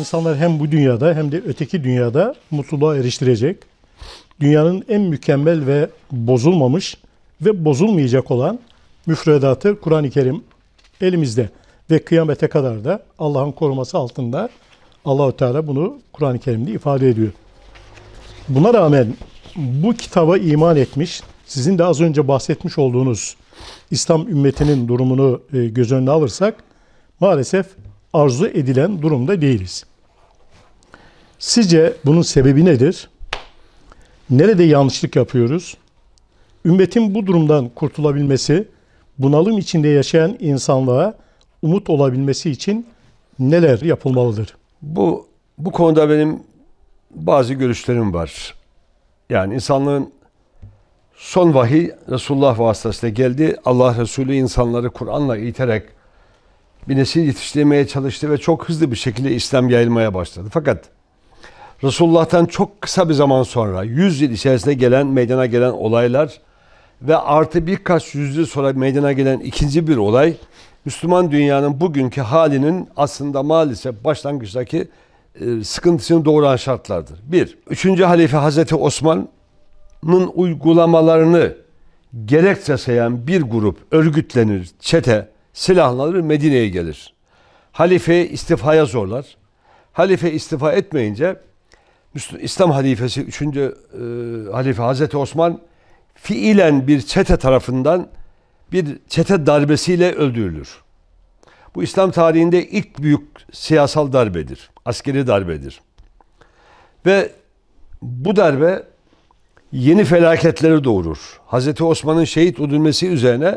insanlar hem bu dünyada hem de öteki dünyada mutluluğa eriştirecek, dünyanın en mükemmel ve bozulmamış ve bozulmayacak olan müfredatı Kur'an-ı Kerim elimizde ve kıyamete kadar da Allah'ın koruması altında. Allah-u Teala bunu Kur'an-ı Kerim'de ifade ediyor. Buna rağmen bu kitaba iman etmiş, sizin de az önce bahsetmiş olduğunuz İslam ümmetinin durumunu göz önüne alırsak maalesef arzu edilen durumda değiliz. Sizce bunun sebebi nedir? Nerede yanlışlık yapıyoruz? Ümmetin bu durumdan kurtulabilmesi, bunalım içinde yaşayan insanlığa umut olabilmesi için neler yapılmalıdır? Bu konuda benim bazı görüşlerim var. Yani insanlığın son vahiy Resulullah vasıtasıyla geldi. Allah Resulü insanları Kur'an'la eğiterek bir nesil yetiştirmeye çalıştı ve çok hızlı bir şekilde İslam yayılmaya başladı. Fakat Resulullah'tan çok kısa bir zaman sonra 100 yıl içerisinde meydana gelen olaylar ve artı birkaç yüzyıl sonra meydana gelen ikinci bir olay Müslüman dünyanın bugünkü halinin aslında maalesef başlangıçtaki sıkıntısını doğuran şartlardır. 3. Halife Hazreti Osman'ın uygulamalarını gerekçe sayan bir grup örgütlenir, çete, silahlanır, Medine'ye gelir. Halifeyi istifaya zorlar. Halife istifa etmeyince İslam halifesi 3. Halife Hazreti Osman fiilen bir çete tarafından bir çete darbesiyle öldürülür. Bu İslam tarihinde ilk büyük siyasal darbedir. Askeri darbedir. Ve bu darbe yeni felaketleri doğurur. Hazreti Osman'ın şehit edilmesi üzerine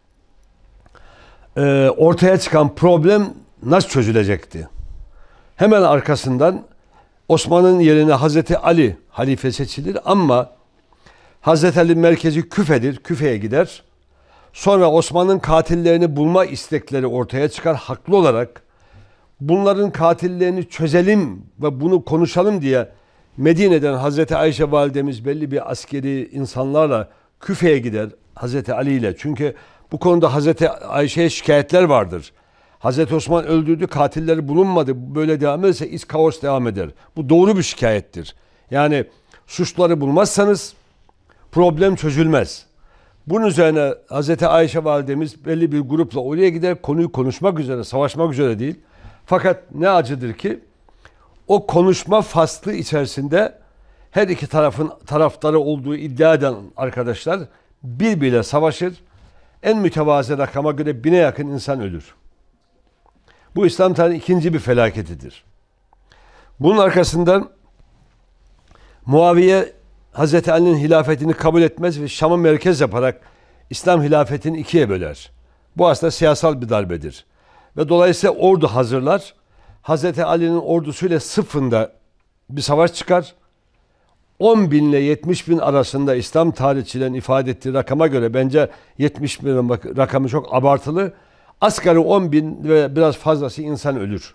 ortaya çıkan problem nasıl çözülecekti? Hemen arkasından Osman'ın yerine Hazreti Ali halife seçilir ama Hazreti Ali merkezi Küfe'dir. Küfe'ye gider. Sonra Osman'ın katillerini bulma istekleri ortaya çıkar. Haklı olarak bunların katillerini çözelim ve bunu konuşalım diye Medine'den Hazreti Ayşe validemiz belli bir askeri insanlarla Küfe'ye gider Hazreti Ali ile. Çünkü bu konuda Hazreti Ayşe'ye şikayetler vardır. Hazreti Osman öldürdü, katilleri bulunmadı. Böyle devam ederse iç kaos devam eder. Bu doğru bir şikayettir. Yani suçları bulmazsanız problem çözülmez. Bunun üzerine Hazreti Ayşe validemiz belli bir grupla oraya gider, konuyu konuşmak üzere, savaşmak üzere değil. Fakat ne acıdır ki o konuşma faslı içerisinde her iki tarafın taraftarı olduğu iddia eden arkadaşlar birbiriyle savaşır. En mütevazı rakama göre 1000'e yakın insan ölür. Bu İslam tarihinin ikinci bir felaketidir. Bunun arkasından Muaviye Hazreti Ali'nin hilafetini kabul etmez ve Şam'ı merkez yaparak İslam hilafetini ikiye böler. Bu aslında siyasal bir darbedir. Ve dolayısıyla ordu hazırlar. Hazreti Ali'nin ordusuyla Sıfın'da bir savaş çıkar. 10.000 ile 70.000 arasında İslam tarihçilerin ifade ettiği rakama göre bence 70.000 rakamı çok abartılı. Asgari 10.000 ve biraz fazlası insan ölür.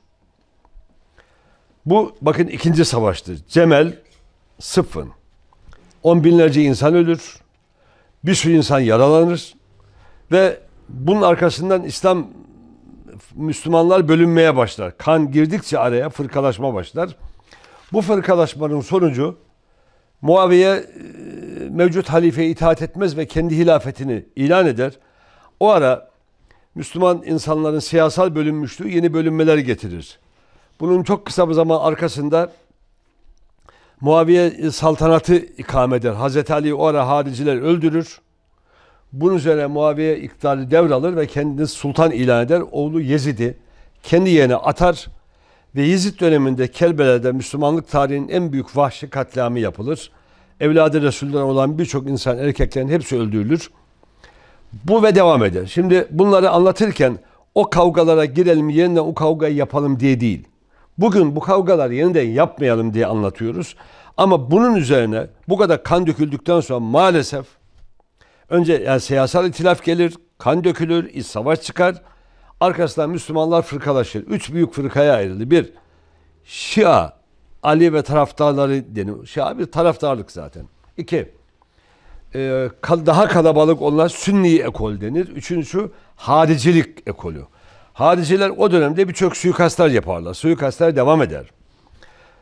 Bu bakın ikinci savaştır. Cemel, Sıffın. 10 binlerce insan ölür. Bir sürü insan yaralanır. Ve bunun arkasından Müslümanlar bölünmeye başlar. Kan girdikçe araya fırkalaşma başlar. Bu fırkalaşmanın sonucu Muaviye mevcut halifeye itaat etmez ve kendi hilafetini ilan eder. O ara Müslüman insanların siyasal bölünmüşlüğü yeni bölünmeler getirir. Bunun çok kısa bir zaman arkasında Muaviye saltanatı ikame eder. Hazreti Ali o ara hariciler öldürür. Bunun üzerine Muaviye iktidarı devralır ve kendini sultan ilan eder. Oğlu Yezid'i kendi yerine atar ve Yezid döneminde Kerbela'da Müslümanlık tarihinin en büyük vahşi katliamı yapılır. Evladı Resul'den olan birçok insan, erkeklerin hepsi öldürülür. Bu ve devam eder. Şimdi bunları anlatırken o kavgalara girelim, yeniden o kavgayı yapalım diye değil. Bugün bu kavgaları yeniden yapmayalım diye anlatıyoruz. Ama bunun üzerine bu kadar kan döküldükten sonra maalesef önce yani siyasal itilaf gelir, kan dökülür, iç savaş çıkar. Arkasından Müslümanlar fırkalaşır. 3 büyük fırkaya ayrıldı. 1, Şia, Ali ve taraftarları deniyor. Şia bir taraftarlık zaten. 2, daha kalabalık olan Sünni ekol denir. 3'üncüsü haricilik ekolü. Hariciler o dönemde birçok suikastlar yaparlar. Suikastlar devam eder.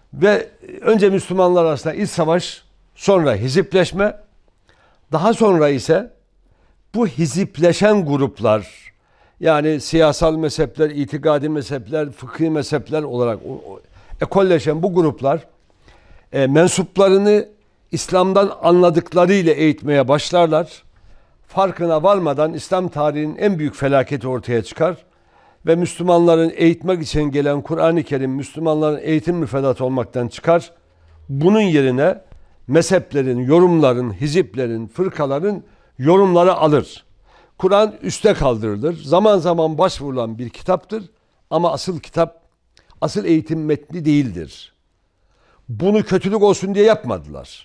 Ve önce Müslümanlar arasında iç savaş, sonra hizipleşme, daha sonra ise bu hizipleşen gruplar, yani siyasal mezhepler, itikadi mezhepler, fıkhi mezhepler olarak ekolleşen bu gruplar mensuplarını İslam'dan anladıklarıyla eğitmeye başlarlar. Farkına varmadan İslam tarihinin en büyük felaketi ortaya çıkar ve Müslümanların eğitmek için gelen Kur'an-ı Kerim Müslümanların eğitim müfredatı olmaktan çıkar. Bunun yerine mezheplerin, yorumların, hiziplerin, fırkaların yorumları alır. Kur'an üste kaldırılır. Zaman zaman başvurulan bir kitaptır ama asıl kitap, asıl eğitim metni değildir. Bunu kötülük olsun diye yapmadılar.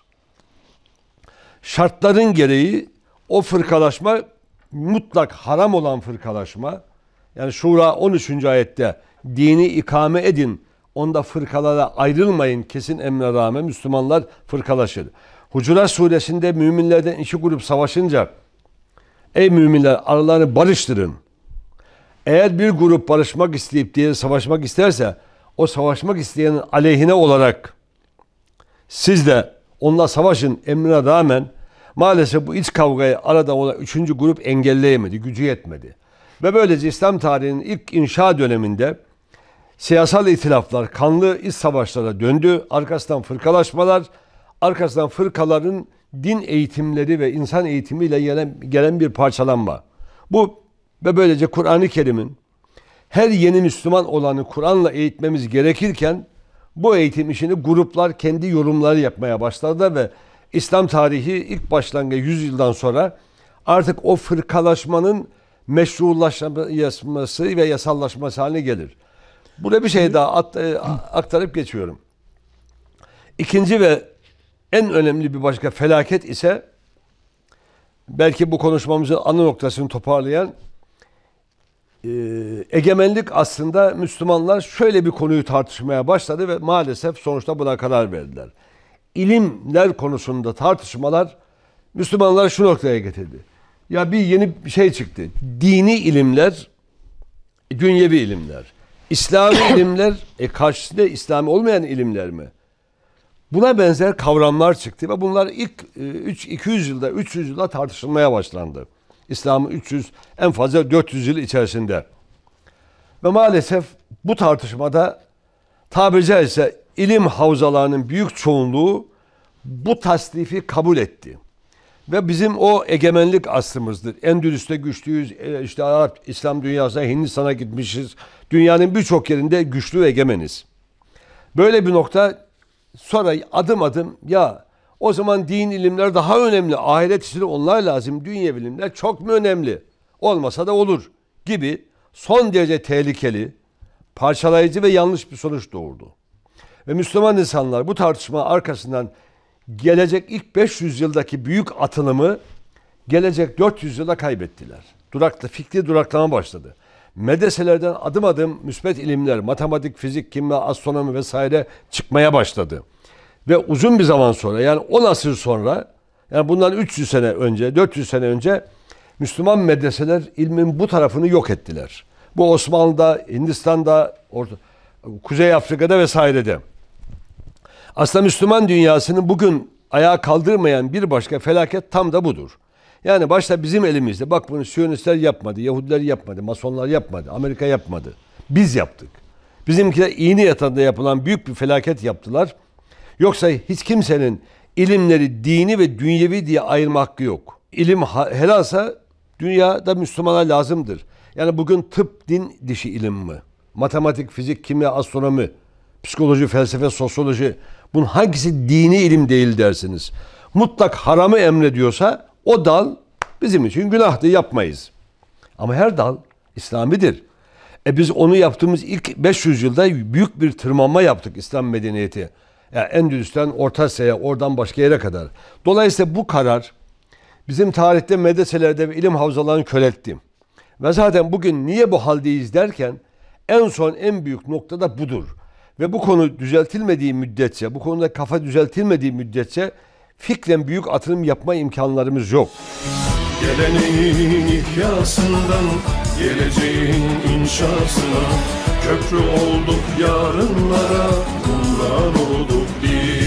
Şartların gereği o fırkalaşma, mutlak haram olan fırkalaşma, yani Şura 13. ayette dini ikame edin, onda fırkalara ayrılmayın kesin emre rağmen Müslümanlar fırkalaşır. Hucurat suresinde müminlerden iki grup savaşınca ey müminler aralarını barıştırın. Eğer bir grup barışmak isteyip diğeri savaşmak isterse o savaşmak isteyenin aleyhine olarak siz de onunla savaşın emrine rağmen maalesef bu iç kavgayı arada olan üçüncü grup engelleyemedi, gücü yetmedi. Ve böylece İslam tarihinin ilk inşa döneminde siyasal itilaflar, kanlı iç savaşlara döndü. Arkasından fırkalaşmalar, arkasından fırkaların din eğitimleri ve insan eğitimiyle gelen bir parçalanma. Bu ve böylece Kur'an-ı Kerim'in her yeni Müslüman olanı Kur'an'la eğitmemiz gerekirken bu eğitim işini gruplar kendi yorumları yapmaya başladı ve İslam tarihi ilk başlangıç 100 yıldan sonra artık o fırkalaşmanın meşrulaşması ve yasallaşması haline gelir. Burada bir şey daha aktarıp geçiyorum. İkinci ve en önemli bir başka felaket ise belki bu konuşmamızın ana noktasını toparlayan egemenlik aslında Müslümanlar şöyle bir konuyu tartışmaya başladı ve maalesef sonuçta buna karar verdiler. İlimler konusunda tartışmalar Müslümanlar şu noktaya getirdi. Ya bir yeni bir şey çıktı. Dini ilimler, dünyevi ilimler. İslami ilimler, karşısında İslami olmayan ilimler mi? Buna benzer kavramlar çıktı ve bunlar ilk 200 yılda, 300 yılda tartışılmaya başlandı. İslam'ın 300, en fazla 400 yıl içerisinde. Ve maalesef bu tartışmada tabiri caizse ilim havzalarının büyük çoğunluğu bu tasnifi kabul etti. Ve bizim o egemenlik aslımızdır. Endülüs'te güçlüyüz, işte Arap, İslam dünyasına, Hindistan'a gitmişiz. Dünyanın birçok yerinde güçlü ve egemeniz. Böyle bir nokta sonra adım adım ya o zaman din ilimler daha önemli, ahiret işleri onlar lazım, dünya bilimler çok mu önemli? Olmasa da olur gibi son derece tehlikeli, parçalayıcı ve yanlış bir sonuç doğurdu. Ve Müslüman insanlar bu tartışma arkasından gelecek ilk 500 yıldaki büyük atılımı gelecek 400 yılda kaybettiler. Fikri duraklama başladı. Medreselerden adım adım müsbet ilimler, matematik, fizik, kimya, astronomi vesaire çıkmaya başladı. Ve uzun bir zaman sonra yani 10 asır sonra yani bundan 300 sene önce, 400 sene önce Müslüman medreseler ilmin bu tarafını yok ettiler. Bu Osmanlı'da, Hindistan'da, Kuzey Afrika'da vesairede. Aslında Müslüman dünyasının bugün ayağa kaldırmayan bir başka felaket tam da budur. Yani başta bizim elimizde. Bak bunu Siyonistler yapmadı, Yahudiler yapmadı, Masonlar yapmadı, Amerika yapmadı. Biz yaptık. Bizimkiler iğne yatağında yapılan büyük bir felaket yaptılar. Yoksa hiç kimsenin ilimleri dini ve dünyevi diye ayırma hakkı yok. İlim helalsa dünyada Müslümana lazımdır. Yani bugün tıp din dışı ilim mi? Matematik, fizik, kimya, astronomi, psikoloji, felsefe, sosyoloji bunun hangisi dini ilim değil dersiniz. Mutlak haramı emrediyorsa o dal bizim için günahtır, yapmayız. Ama her dal İslamidir. Biz onu yaptığımız ilk 500 yılda büyük bir tırmanma yaptık İslam medeniyeti. Yani Endülüs'ten Orta Asya'ya, oradan başka yere kadar. Dolayısıyla bu karar bizim tarihte medreselerde ve ilim havzalarını köletti. Ve zaten bugün niye bu haldeyiz derken en son en büyük nokta da budur. Ve bu konu düzeltilmediği müddetçe, bu konuda kafa düzeltilmediği müddetçe fikren büyük atılım yapma imkanlarımız yok. Geleneğin ihyasından geleceğin inşasına Köprü olduk yarınlara, umran olduk biz.